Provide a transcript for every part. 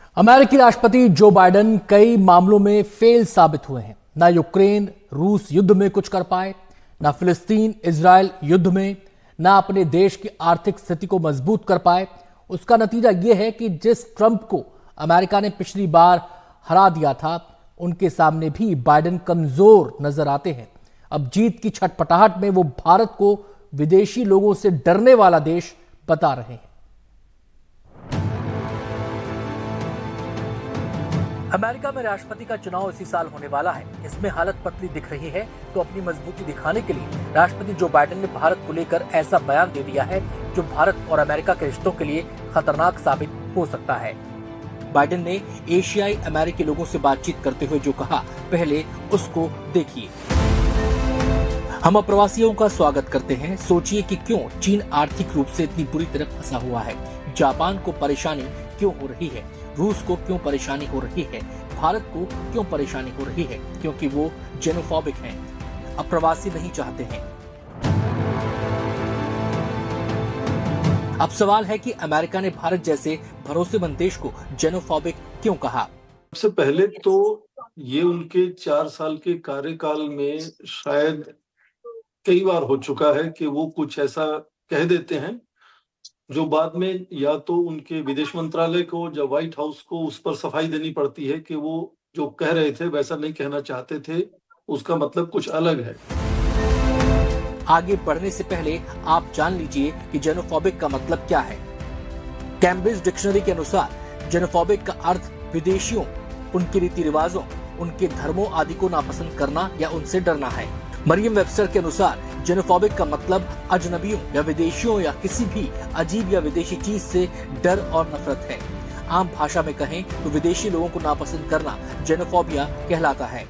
अमेरिकी राष्ट्रपति Joe Biden कई मामलों में फेल साबित हुए हैं। ना यूक्रेन रूस युद्ध में कुछ कर पाए, ना फिलिस्तीन इजराइल युद्ध में, ना अपने देश की आर्थिक स्थिति को मजबूत कर पाए। उसका नतीजा यह है कि जिस ट्रंप को अमेरिका ने पिछली बार हरा दिया था, उनके सामने भी बाइडेन कमजोर नजर आते हैं। अब जीत की छटपटाहट में वो भारत को विदेशी लोगों से डरने वाला देश बता रहे हैं। अमेरिका में राष्ट्रपति का चुनाव इसी साल होने वाला है। इसमें हालत पतली दिख रही है, तो अपनी मजबूती दिखाने के लिए राष्ट्रपति जो बाइडेन ने भारत को लेकर ऐसा बयान दे दिया है जो भारत और अमेरिका के रिश्तों के लिए खतरनाक साबित हो सकता है। बाइडेन ने एशियाई अमेरिकी लोगों से बातचीत करते हुए जो कहा, पहले उसको देखिए। हम अप्रवासियों का स्वागत करते हैं। सोचिए कि क्यों चीन आर्थिक रूप से इतनी बुरी तरह फंसा हुआ है, जापान को परेशानी क्यों हो रही है, रूस को क्यों परेशानी हो रही है, भारत को क्यों परेशानी हो रही है, क्योंकि वो जेनोफोबिक हैं, अप्रवासी नहीं चाहते हैं। अब सवाल है कि अमेरिका ने भारत जैसे भरोसेमंद देश को जेनोफोबिक क्यों कहा। सबसे पहले तो ये उनके 4 साल के कार्यकाल में शायद कई बार हो चुका है कि वो कुछ ऐसा कह देते हैं जो बाद में या तो उनके विदेश मंत्रालय को या व्हाइट हाउस को उस पर सफाई देनी पड़ती है कि वो जो कह रहे थे वैसा नहीं कहना चाहते थे, उसका मतलब कुछ अलग है। आगे बढ़ने से पहले आप जान लीजिए कि जेनोफोबिक का मतलब क्या है। कैम्ब्रिज डिक्शनरी के अनुसार जेनोफोबिक का अर्थ विदेशियों, उनके रीति रिवाजों, उनके धर्मों आदि को नापसंद करना या उनसे डरना है। मरियम वेबस्टर के अनुसार जेनोफोबिक का मतलब अजनबियों या विदेशियों या किसी भी अजीब या विदेशी चीज से डर और नफरत है। आम भाषा में कहें तो विदेशी लोगों को नापसंद करना जेनोफोबिया कहलाता है।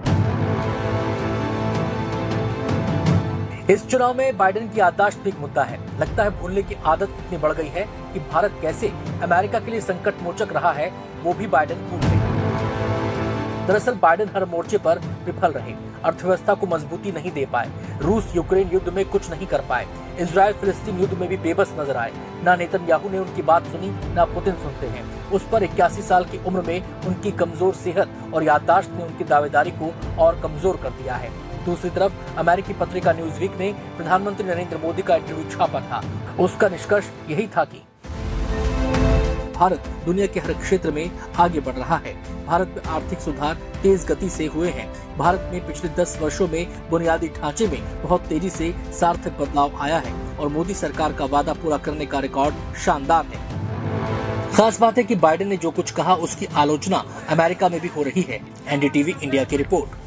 इस चुनाव में बाइडेन की याददाश्त भी एक मुद्दा है। लगता है भूलने की आदत इतनी बढ़ गई है कि भारत कैसे अमेरिका के लिए संकट मोचक रहा है, वो भी बाइडेन भूल गए। दरअसल बाइडेन हर मोर्चे पर विफल रहे, अर्थव्यवस्था को मजबूती नहीं दे पाए, रूस यूक्रेन युद्ध में कुछ नहीं कर पाए, इजराइल फिलिस्तीन युद्ध में भी बेबस नजर आए। ना नेतन्याहू ने उनकी बात सुनी, ना पुतिन सुनते हैं। उस पर 81 साल की उम्र में उनकी कमजोर सेहत और याददाश्त ने उनकी दावेदारी को और कमजोर कर दिया है। दूसरी तरफ अमेरिकी पत्रिका न्यूज़वीक ने प्रधानमंत्री नरेंद्र मोदी का इंटरव्यू छापा था। उसका निष्कर्ष यही था कि भारत दुनिया के हर क्षेत्र में आगे बढ़ रहा है। भारत में आर्थिक सुधार तेज गति से हुए हैं। भारत में पिछले 10 वर्षों में बुनियादी ढांचे में बहुत तेजी से सार्थक बदलाव आया है और मोदी सरकार का वादा पूरा करने का रिकॉर्ड शानदार है। खास बात है कि बाइडेन ने जो कुछ कहा उसकी आलोचना अमेरिका में भी हो रही है। एनडीटीवी इंडिया की रिपोर्ट।